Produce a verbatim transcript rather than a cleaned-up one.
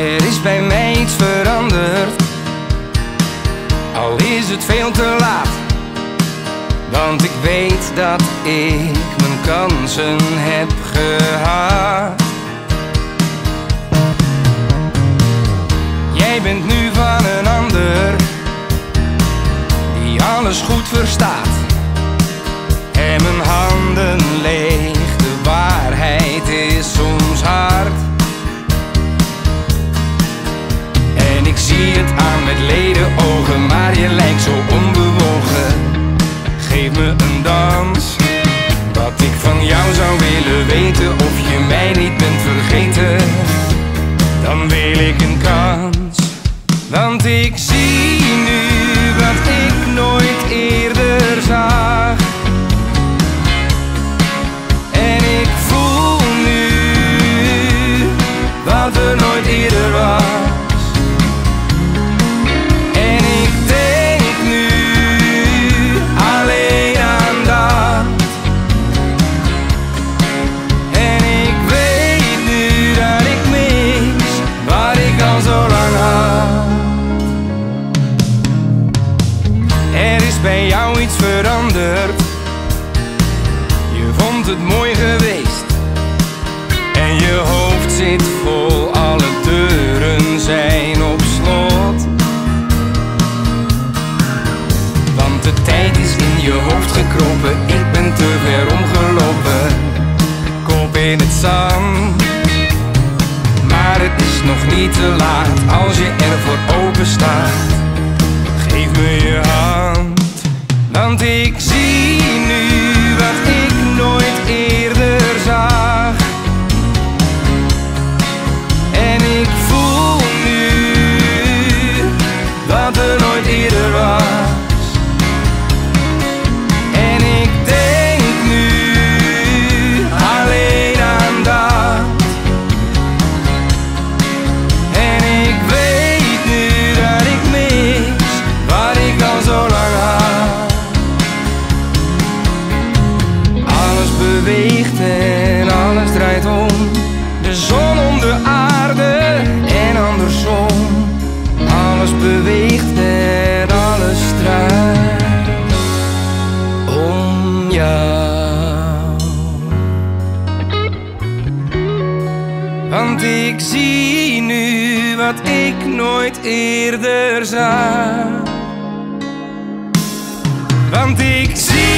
Er is bij mij iets veranderd, al is het veel te laat. Want ik weet dat ik mijn kansen heb gehad. Jij bent nu van een ander, die alles goed verstaat. En mijn handen leeg, de waarheid is soms hard. En ik zie het aan met leden ogen, maar je lijkt zo onbewogen. Geef me een dans, wat ik van jou zou willen weten. Of je mij niet bent vergeten, dan wil ik een kans. Want ik zie nu wat ik nooit eerder zag. En ik voel nu wat er nooit eerder was. Bij jou iets veranderd, je vond het mooi geweest. En je hoofd zit vol, alle deuren zijn op slot. Want de tijd is in je hoofd gekropen, ik ben te ver omgelopen. Kop in het zand, maar het is nog niet te laat. Als je ervoor open staat, geef me je hand. Want ik zie nu wat ik nooit eerder zag. En ik voel nu wat er nooit eerder was. En ik denk nu alleen aan dat. En ik weet nu dat ik mis wat ik al zo lang had. Beweegt en alles draait om. De zon om de aarde en andersom. Alles beweegt en alles draait om jou. Want ik zie nu wat ik nooit eerder zag. Want ik zie